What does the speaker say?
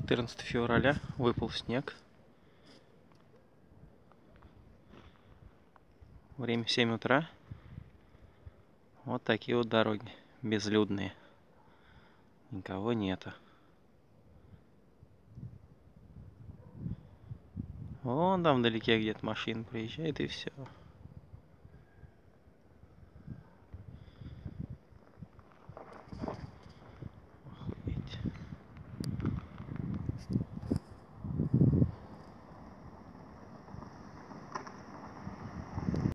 14 февраля, выпал снег. Время 7 утра. Вот такие вот дороги, безлюдные. Никого нету. Вон там вдалеке где-то машина проезжает, и все.